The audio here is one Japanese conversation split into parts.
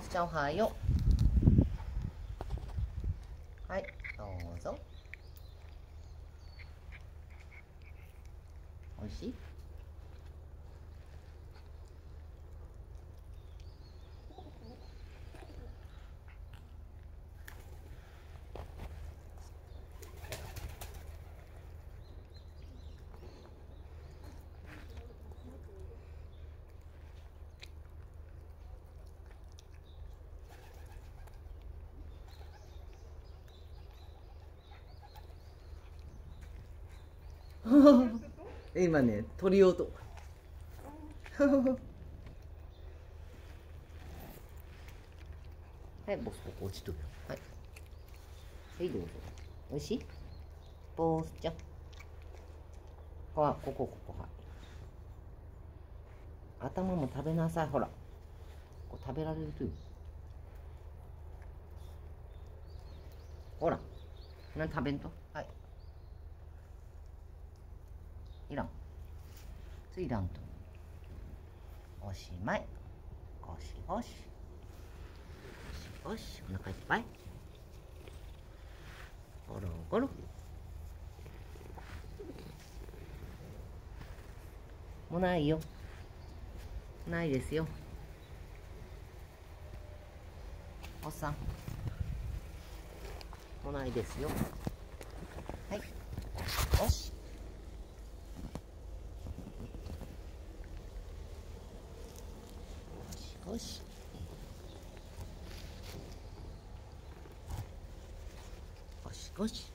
スちゃんおはよう。はい、どうぞ。おいしい？今ね、鳥音。はい、ボス、ここ落ちとるよ。はい。はい、どうぞ。おいしい？ボスちゃん。ここ、はい。頭も食べなさい、ほら。こう食べられるとよ。ほら。何食べんと？はい。いらん。いらんと。おしまい。ゴシゴシ。ゴシゴシ。お腹いっぱい。ゴロゴロ。もうないよ。ないですよ。おっさん。もうないですよ。はい。よし。よし。ゴシゴシ。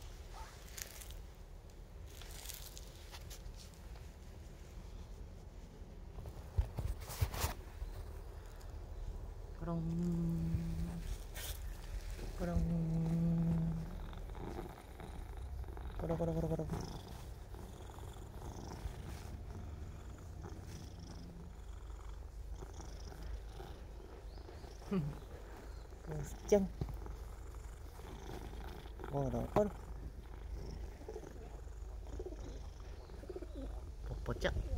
コロンコロンコロコロコロコロ。ボスちゃんコロコロポッポちゃん。